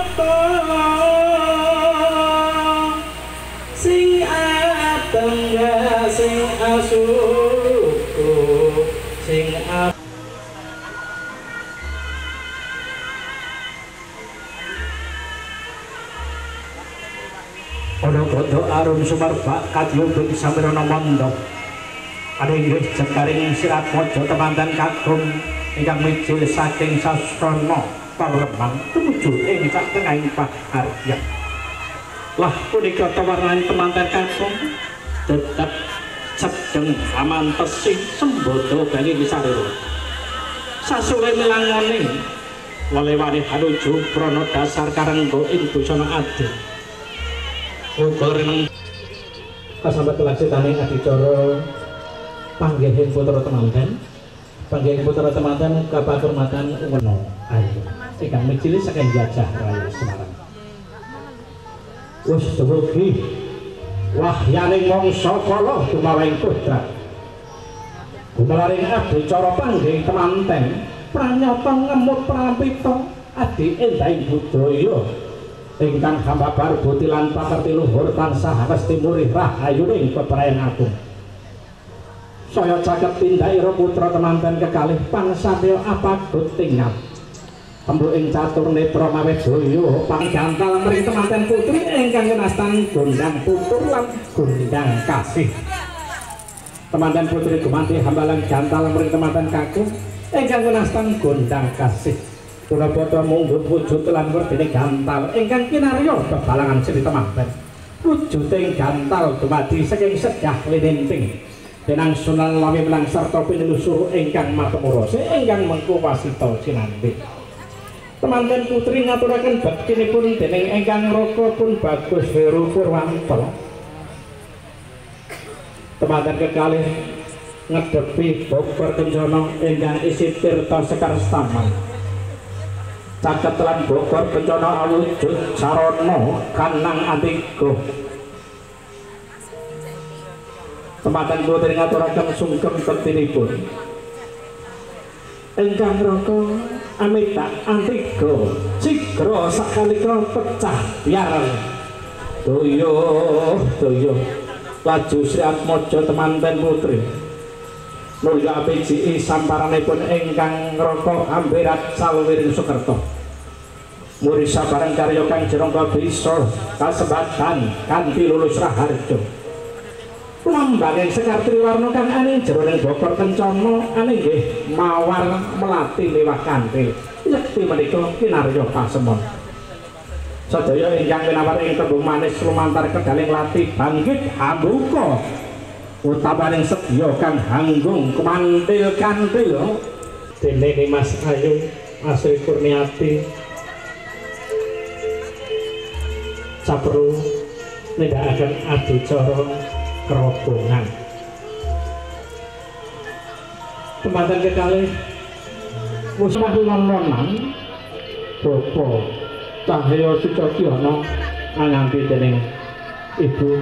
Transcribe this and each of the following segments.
mata sing atengga sing asuku sing ana bodho arum sumarba kadyubing samirana mandha ada inggih jekaring sirat mojo temanten kakung ingkang mijil saking sasrana Palemang tumuju ing satengahing paharya. Lah punika tawaran temanten kakung tetep sedeng amantesi sembodo bali sarira. Sasule milangane lelewani hanuju prana dasar karengga ing busana adi. Uga reneng kasambat laksitane adicara panggihin putra temanten. Panggihin putra temanten kapaturmatan Weno Ayu ingkang mijil saking Jajah Raya Semarang. Wis dumugi wahyaning mangsa kala dumawaing putra. Gumalaring adicara panggihin temanten pranyata ngemut prampita adi endahing budaya ingkang hambabar budi lan pakerti luhur tansah mesti murih rahayuning peprayan agung. Saya caket tindhaira putra temanten kekalih pangsamya apagut tinggal embu ing catur netra mawedaya panggantal mring temanten putri ingkang nastani gondang putur lan gondang kasih. Temanten putri gumanti hambalan gantal mring temanten kakung ingkang nastani gondang kasih. Kula padha mungguh wujud lan werdene gantal ingkang kinarya bebalangan sri temanten. Wujuding gantal dumadi saking sedah lininting denang Sunan Lawi Menang sarta pinelusur ingkang matemurose ingkang mengko wasita sinambi. Temanten putri ngaturaken bektinipun dening ingkang Raka pun Bagus Heru Purwanto. Temanten kekalih ngedepi Bogor Kencana ingkang isi tirta sekar staman. Caket lan Bogor Kencana awujud sarana kanang antiga. Temanten putri ngaturaken sungkem bektinipun ingkang Raka amita antiga sigra sakalika pecah biar doyo laju Sri Atmaja temanten putri mulya apiji samparanipun ingkang Raka amberat saluwiring Sukerta muri sabarang karya kang jerangga bisa kasebatan kanthi lulus raharja. Lambanging Sekar Triwarna kang ana jroning Bogor Kencana ana nggih mawar melati liwah kanthi yekti menika kinarya pasemon. Sadaya ingkang winawari ing tembung manis lumantar kedaling lati bangkit hambuka utawaning sedya kang hanggung kemantil-kantil dening Mas Ayu Asri Kurniati saperlu nindakaken adicara kerobongan. Temanten kekalih musmah lononan Bapa Cahya Sucotiana anganti dening Ibu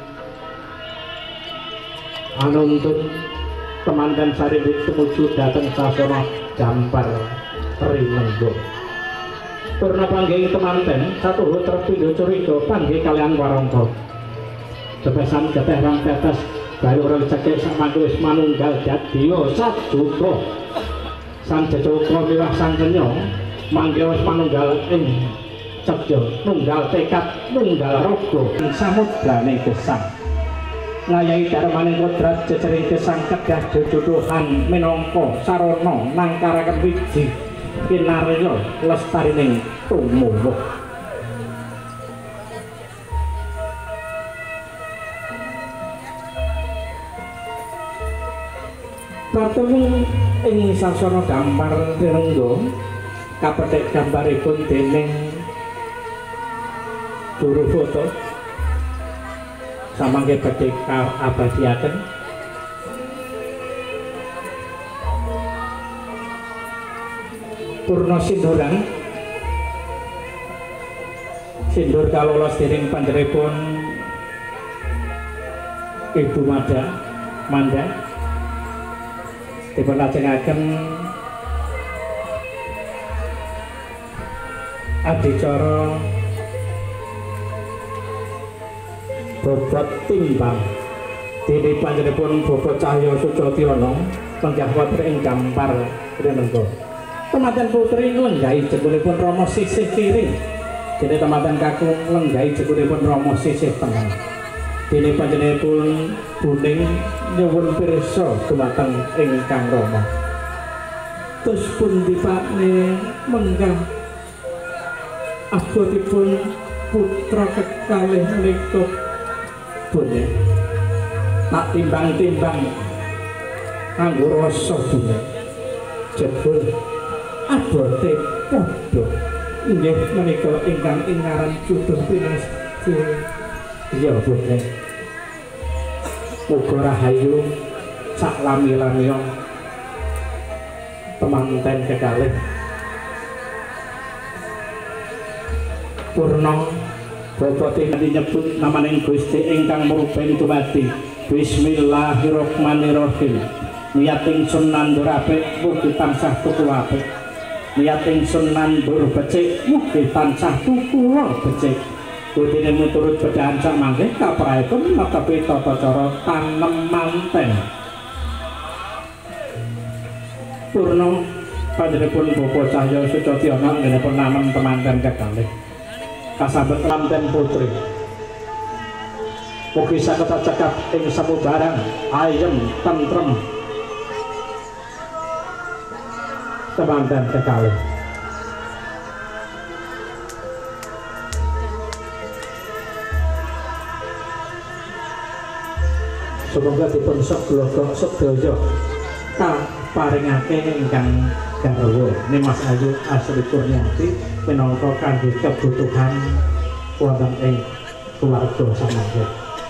anuntun temanten saribut tumuju dhateng sasana Jampar Rinenggo. Purna panggih temanten satuhut terpindho curiga panggih kalian warangka. Sepesan geteh rang tetes baru orang cekik samangke wis manunggal dadya saduka. Sang Jajaka miwah sang Kenya mangke wis manunggal ing cekya nunggal tekad nunggal raga ing samudraning gesang. Ngayahi darmaning kodrat jejering gesang kedah jodohan minangka sarana nangkaraken wiji kinarya lestarining tumuwuh. Bertemu ing sasana Jampar Rinenggo kapethik gambaripun dening juru foto samangke badhe abadiaken purna sinduran sindur kalolos dening panjenenganipun Ibu Manda dipun lajengaken adicara bobot timbang dene panjenenganipun Bapak Cahya Sucatyono panggah wonten ing Gampar Renenggo. Temanten putri nglenggahhi jebulipun Rama sisih kiri. Dene temanten kakung nglenggahhi jebulipun Rama sisih tengah. Dene panjenenganipun buning nyuwun pirsa dumateng ingkang Rama. Tus pundi pakne menggah abotipun putra kekalih menika bune tak timbang-timbang kanggo rasa bune jebul abote padha inggih menika ingkang ingaran cuduh pinasti ya bune muga rahayu sak lami-lamiya temanten kekalih purna Bapak tinggi nyebut namaning Gusti ingkang murupen dumadi Bismillahirrahmanirrahim. Niat ingsun nandur apik mugi tansah tuku apik. Niat ingsun nandur becik mugi tansah tuku becik. Kudine miturut bedahan sak mangke kapraipun netepi tata cara tanem manten. Purna panjenenganipun Bapak Cahya Sucatyono nggenipun nanem temanten kekalih. Kasambet manten putri mugi saged cekap ing samubarang ayem tentrem temanten kekalih. Semoga dipun seglogo sedaya kaparingake ingkang garwa Nimas Ayu Asri Kurniati minangka kangge kebutuhan wonten ing keluarga samangke.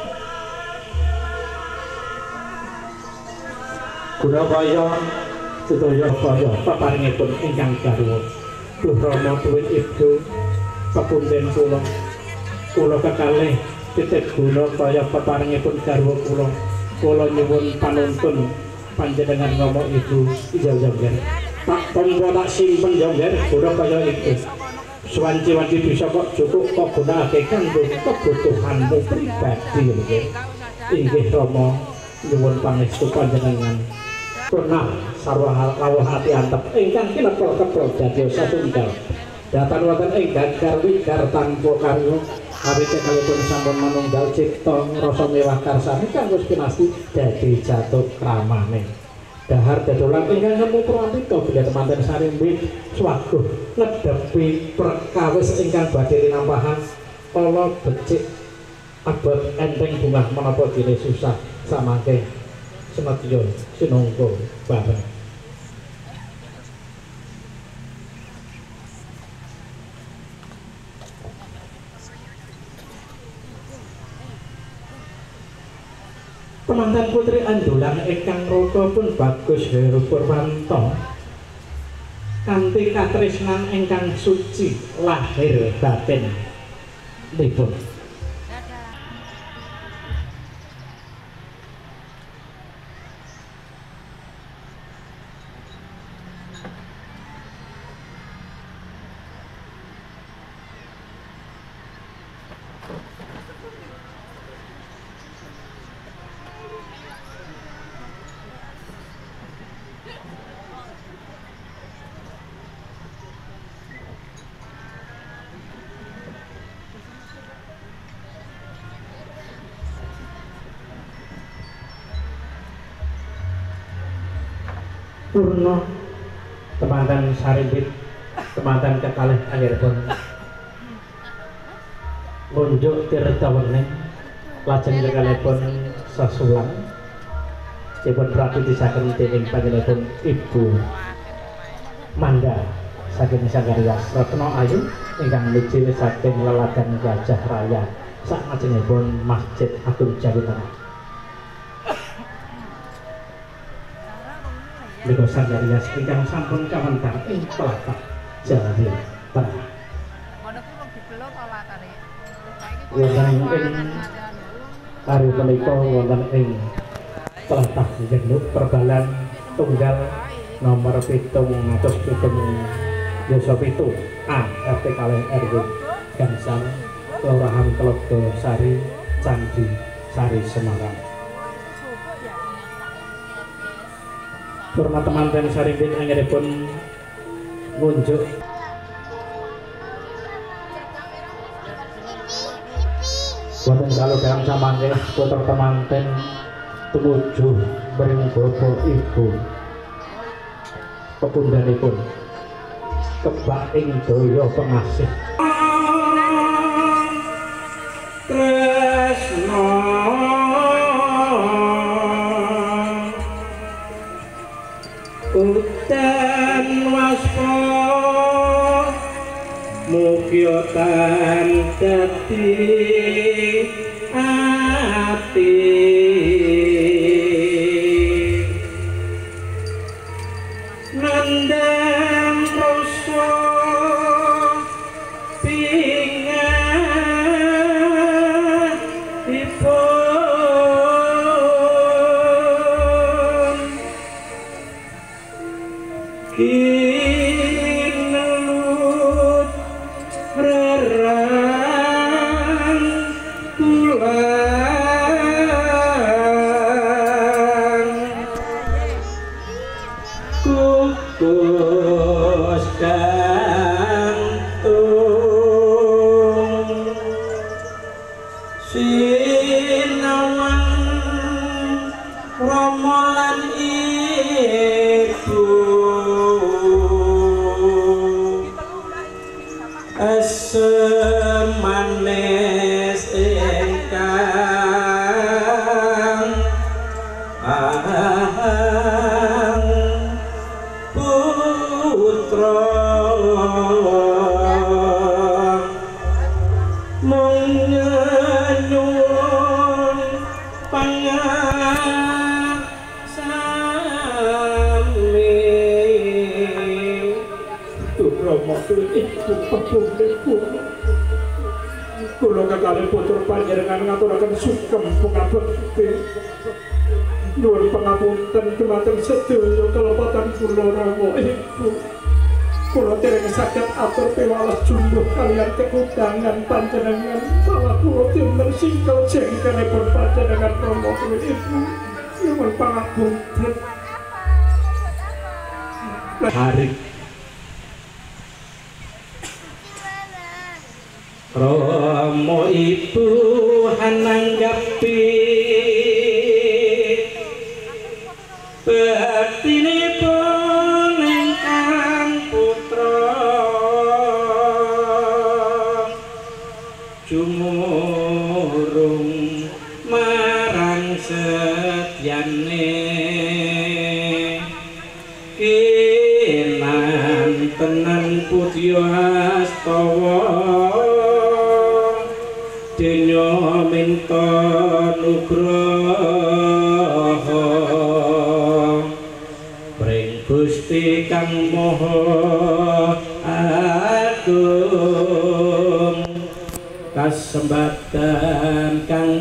Gunakaya sedaya kaya peparingipun ingkang garwa Duh Rama tuwin ibu pepunden kula kekalih titip gunakaya peparingipun garwa kula nyuwun panuntun panjenengan Rama ibu ijazah tak tonggo tak simpen jongger udah kaya itu sewanci-wanci bisa kok cukup kok gunakake kanggo kebutuhanmu pribadi inggih Rama nyuwun pangestu panjenengan purnah sarwa lawuh ati antep ingkang kinepel-kepel dadi satunggal datan wonten ing gagar wigar tanpa karya awit kalipun sampun manunggal cipta rasa mewah karsane kanggo pinasti dadi jatuh kramane dahar dadolan ingkang nemu pramita bilih temanten sarimbi swaguh ngedhepi perkawis ingkang badhe rinampahan kala becik abot enteng bungah menapa dene susah samangke semadya sinangka bareng. Temanten putri andulan ingkang raka pun Bagus Heru Purwanto kanthi katresnan ingkang suci lahir batin nipun purna temanten sarimbit temanten kekalih anggenipun ngunjuk tirta wening lajeng kekalihipun sasulang dipun prakitisaken dening panjenenganipun Ibu Manda saking Sanggaryas Ratna Ayu ingkang miji saking lelagan Gajah Raya sakajengipun Masjid Agung Jawi Tengah. Menika Sanggaryas ingkang sampun kawentar ing tlatah Jawi Tengah. Wonten ing hari menika wonten ing tlatah Genuk Perbalan tunggal nomor 770 Desa Pitu A RT kalih RW Gansal Kelurahan Telaga Sari Candi Sari Semarang. Hormat teman-teman sarimpin anggenipun ngunjuk wonten kalau dalam samangke putra temanten tumuju bering bapak ibu pepundhanipun kebak ing daya pengasih tresna udan waspa mukya tan dadi ati nandang rasa pingatipun kinelut rerang pulang kukus gantung sinawang Rama lan ibu asem manis ingkang ahang putra mung nyuwun pangasami Rama ibu pepundhenipun kula kekalih putra panjenengan ngaturaken sugeng pangabekti nuwun pangapunten dhumateng sedaya kelepatan kula Rama ibu kula dereng saged atur piwales jumbuh kaliyan kekudangan panjenengan malah kula timbang singkel jengkelipun panjenengan Rama ibu nuwun pangapunten hari Rama ibu hananggapi bektinipun ingkang putra jumurung marang setyane kinantenan putya astawa denya minta nugraha pring Gusti kang maha agung kasembatan kang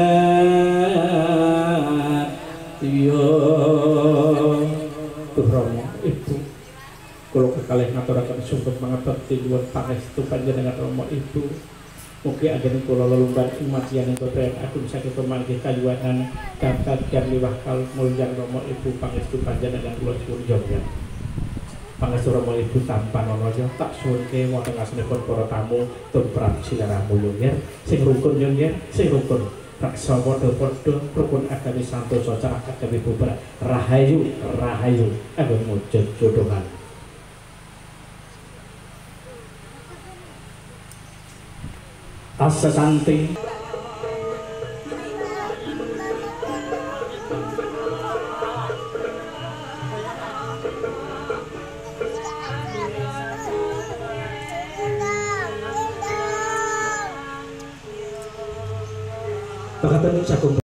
sinatya Rama ibu kula kekalih ngaturaken sugeng pangabekti nyuwun pangestu panjenengan Rama ibu mugi anggen kula lelunggan imatian ingkang agung saged pamanggih kayuwanan gagat dan liwah kalmulyan Rama ibu pangestu panjenengan kula suwun jogja pangestu Rama ibu tampan ana tak suwunke wonten asmanipun para tamu tumrap silaramu yer sing rukun yer sing rukun raksa padha-padha rukun agami santosa carah agami bubar rahayu rahayu anggon mujud jodohan asa santi Pakatan sakum